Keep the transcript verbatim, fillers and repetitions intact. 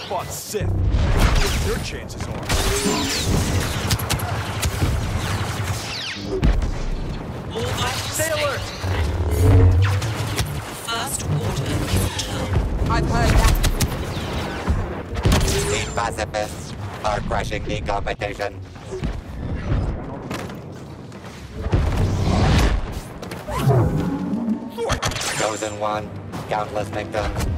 fought Sith. What your chances are? All vital Stay alert! First order neutral. I've heard that. The pacifists are crushing the competition. Chosen one, countless victims.